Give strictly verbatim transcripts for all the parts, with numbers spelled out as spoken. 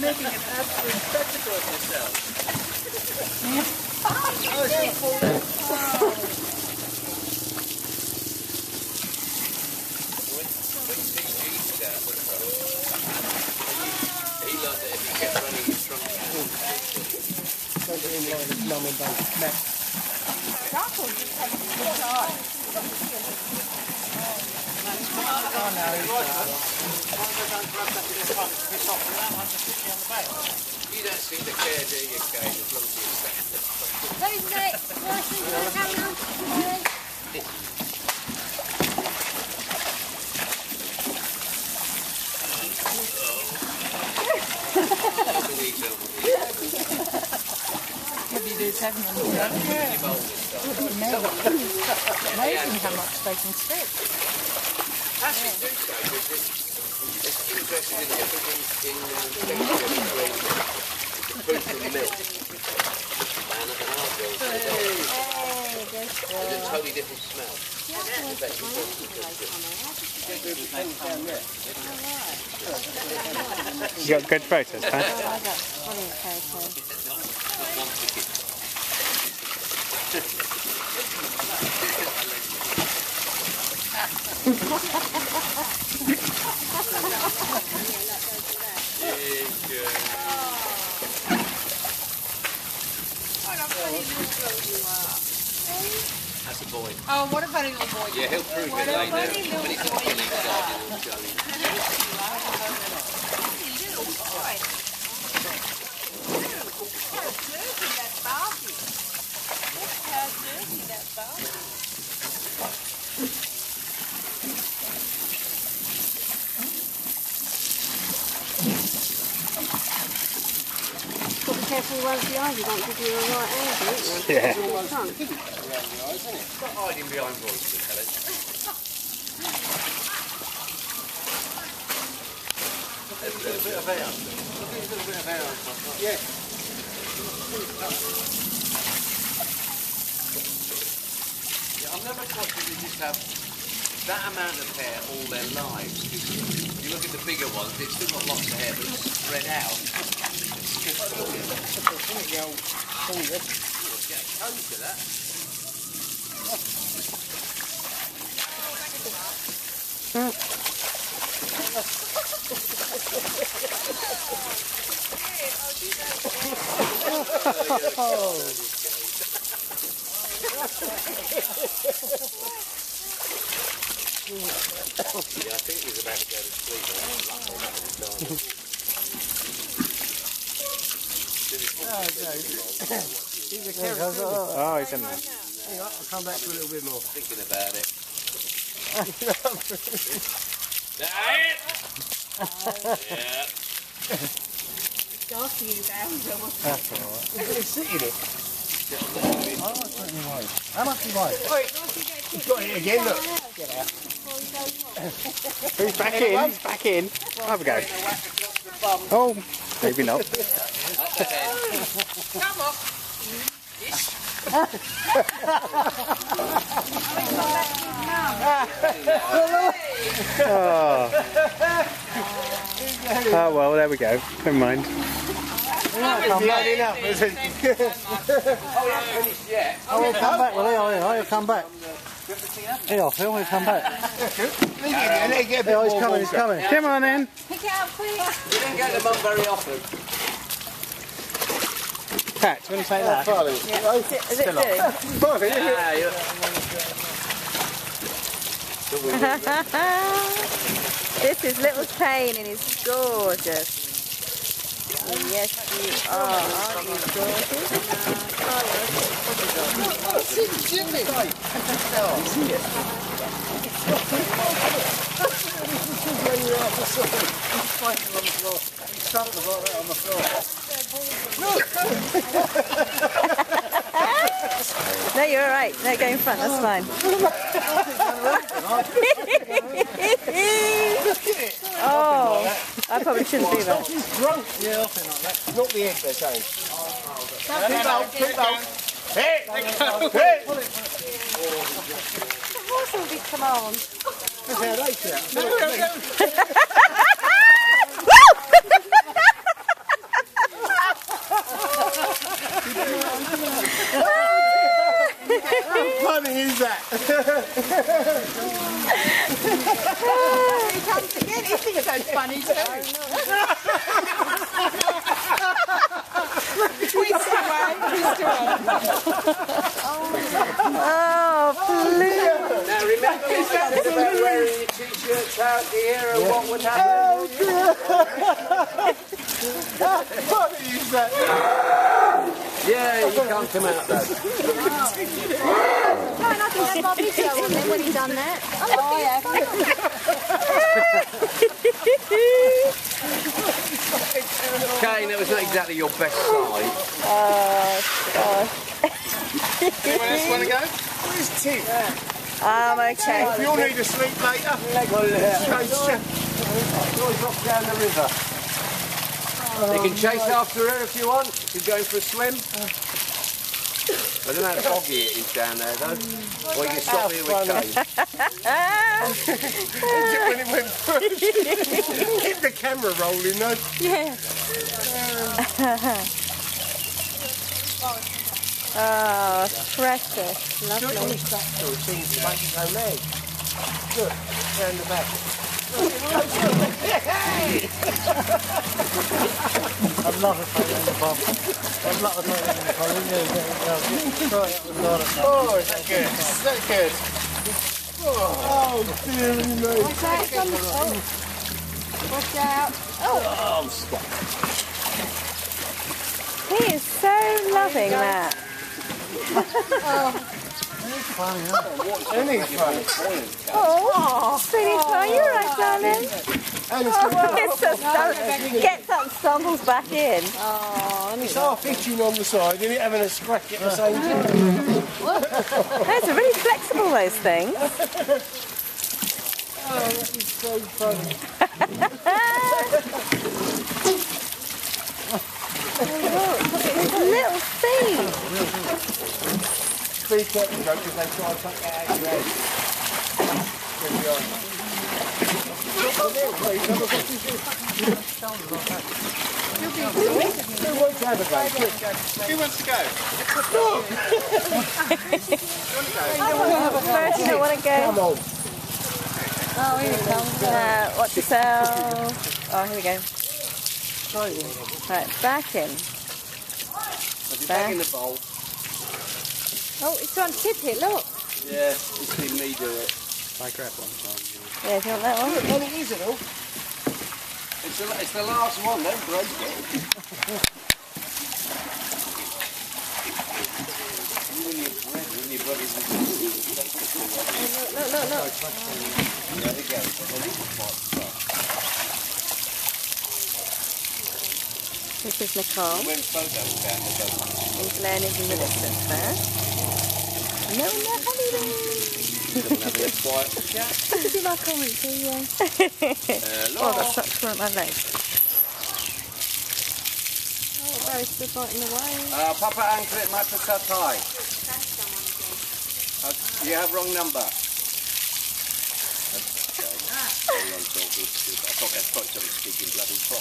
making an absolute spectacle of yourself. He loved it if he kept running his trunk. Don't get in line with mum and dad. Oh no, he's you don't seem to care, do you, Kate, as long as you accept it. Who's next? Who's coming on? What do you do, seven on the ground? Amazing how much they can stick. Actually, do so, because it's interesting in difference in texture between the fruit and milk and an argyle. It's a totally different smell. You got good photos, Pat? I got brilliant photos. That's a boy. Oh, what a funny little boy. Yeah, he'll prove it later. When he's a big guy, he'll show you. Little boy. Look how dirty that Barbie. Look how dirty that Barbie. Got to be careful around the eyes, you don't give you a right angle, don't you? Yeah. Stop hiding behind voices, Helen. A little bit of air. A little bit of air. Yeah. Yeah, I've never quite sure they just have that amount of hair all their lives. If you look at the bigger ones, they've still got lots of hair, but it's spread out. It's just brilliant. Get a code to that. Yeah, I think he's about to go to sleep. Oh, he's in there. I'll come back for a little bit more. Thinking about it. Yeah. Darcy is out. That's alright. He's really sitting it. Oh, how much do you buy? He's got it again, look. Get out. He's back in, he's back in. Have a go. Oh, maybe not. Come on. Oh. Oh well, there we go. Never mind. Come back. Enough, is it? Oh, he'll come back, will he? Oh, he'll come back. Here, Phil, he'll come back. Oh, he's coming, he's coming. Come on in. Pick it up, please. You don't get the mum very often. Pat, do you want to take that? Yeah. Is it, is it good? This is Little Kane and he's gorgeous. Yes, you are. Aren't you gorgeous? No, you're all right. No, go in front. That's fine. Oh, I probably shouldn't do that. He's drunk. Yeah, I think like that. Not the end, they're saying. Keep out, keep out. Hey! Hey! The horse will be command. That's how they feel. think it's so funny too. Twist away, twist away. Oh, please. Now remember what I said about wearing your t-shirts out here and what would happen? Funny is that? Yeah, you can't come out though. No, and I think that's my video on him when he done that. Oh, yeah. Kane, that was not exactly your best side. Oh, gosh. Anyone else want to go? Where's Tim? I'm okay. If you'll need a sleep later, Drop down the river. You can chase after her if you want, if you're going for a swim. I don't know how foggy it is down there though. Or you can stop here with Kane. when it went first. Keep the camera rolling though. Yeah. Oh, precious. Lovely. Look, round the back. I'm not afraid of the bomb. I'm not afraid of the bomb. Oh, is that good? Is that good? Oh, dear me. Watch out, come. Oh. Watch out. Oh, I'm stuck. He is so loving that. Funny, huh? Any funny. Oh, sweetie pie, you're right, darling. And it's Oh, gets up, stum- gets up, stumbles back in. It's half itching on the side, isn't it? Having a scratch at the same time. Those are really flexible, those things. Oh, that is so funny. His little feet. Be careful, though, because they try and take that out of your head. There we are. Who wants to have a go? Who wants to go? First, you don't want to go. Come on. Oh, here it comes. Uh, watch yourself. Oh, here we go. Right, back in. Back in the bowl. Oh, it's trying to tip it, look. Yeah, it's been me do it. I grab one. Yeah, do you want that one? Well, it is, it all. It's the, it's the last one, don't break it. You and your bread, you and your brothers and sisters. No, no, no. There we go. Well, these are quite tough. This is Nicole. When photos down the boat. And Glenn is in the distance there. No, no, honey. Have a quiet chat. Did you like comments? Yeah. Hello. Oh, that's not for my legs. Oh, Barry's still fighting away. Uh, Papa Anklet Matasatai. Uh, you have wrong number. Okay. Hold on, talk with- I thought I spoke to him speaking bloody prop.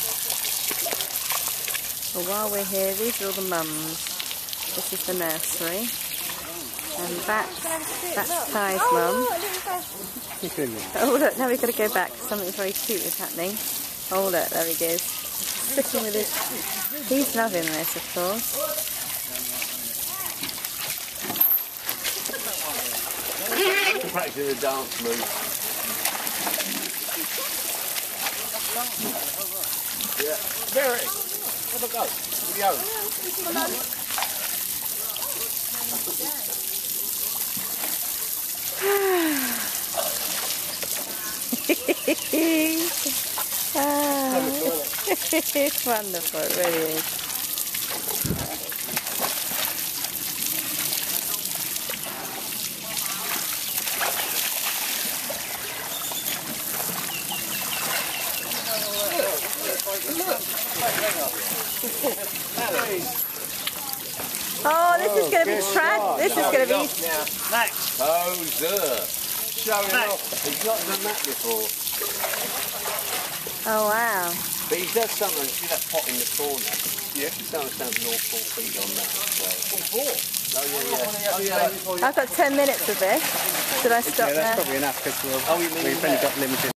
Well, while we're here, these are all the mums. This is the nursery. And that's, that's Ty's mum. Oh look, now we've got to go back. Something very cute is happening. Oh look, there he goes. Sitting with his... He's loving this, of course. Practicing the dance move. Yeah. There it is. Have a go. Video. Ah, it's wonderful, it really is. Oh, this is going to be trash. This is going to be... Next. Poser. Showing off. He's not done that before. Oh, wow. But he does something. See that pot in the corner? Yeah. He sounds sounds an awful feet on that. So. Four. Oh, yeah, yeah. Oh, yeah. I've got ten minutes of this. Should I stop Yeah, that's there? probably enough because we'll, Oh, you mean we've only got limited.